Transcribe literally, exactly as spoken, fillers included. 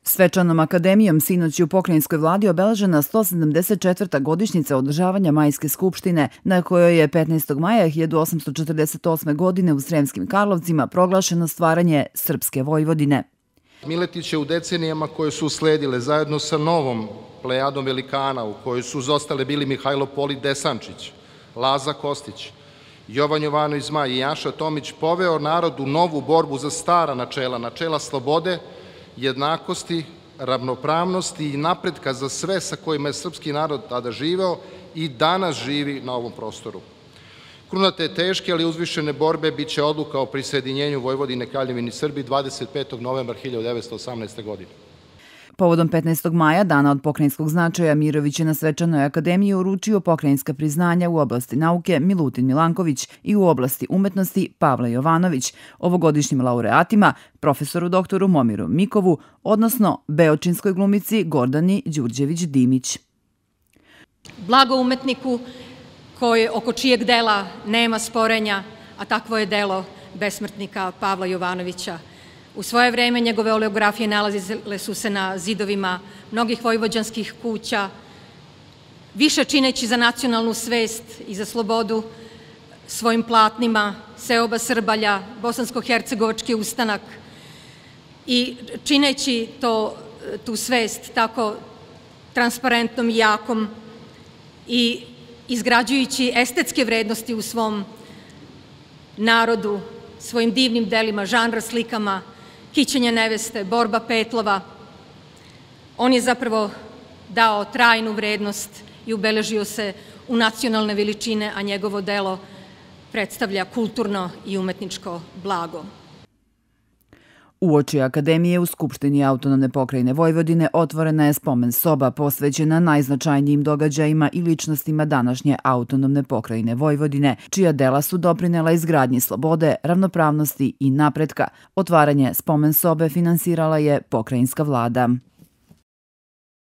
Svečanom akademijom sinoć je u pokrajinskoj vladi obeležena sto sedamdeset četvrta godišnjica održavanja Majske skupštine, na kojoj je petnaestog maja hiljadu osamsto četrdeset osme. godine u Sremskim Karlovcima proglašeno stvaranje Srpske Vojvodine. Miletić je u decenijama koje su usledile zajedno sa novom plejadom velikana u kojoj su zostale bili Mihajlo Polit Desančić, Laza Kostić, Jovan Jovanović Zmaj i Jaša Tomić poveo narod u novu borbu za stara načela, načela slobode, jednakosti, ravnopravnosti i napretka za sve sa kojima je srpski narod tada živeo i danas živi na ovom prostoru. Kruna te teške, ali uzvišene borbe biće odluka o prisjedinjenju Vojvodine Kraljevini Srbiji dvadeset petog novembra hiljadu devetsto osamnaeste. godine. Povodom petnaestog maja, dana od pokrajinskog značaja, Mirović je na Svečanoj akademiji uručio pokrajinska priznanja u oblasti nauke Milutin Milanković i u oblasti umetnosti Pavle Jovanović, ovogodišnjim laureatima, profesoru doktoru Momiru Mikovu, odnosno beočinskoj glumici Gordani Đurđević-Dimić. Blago umetniku koje, oko čijeg dela nema sporenja, a takvo je delo besmrtnika Pavla Jovanovića. U svoje vreme njegove oleografije nalazile su se na zidovima mnogih vojvođanskih kuća, više čineći za nacionalnu svest i za slobodu svojim platnima Seoba Srbalja, Bosansko-hercegovački ustanak i čineći to, tu svest tako transparentnom i jakom i izgrađujući estetske vrednosti u svom narodu, svojim divnim delima, žanra slikama, Kićenje neveste, Borba petlova. On je zapravo dao trajnu vrednost i ubeležio se u nacionalne veličine, a njegovo delo predstavlja kulturno i umetničko blago. Uoči akademije u Skupštini autonomne pokrajine Vojvodine otvorena je spomen soba posvećena najznačajnijim događajima i ličnostima današnje autonomne pokrajine Vojvodine, čija dela su doprinela izgradnji slobode, ravnopravnosti i napretka. Otvaranje spomen sobe finansirala je pokrajinska vlada.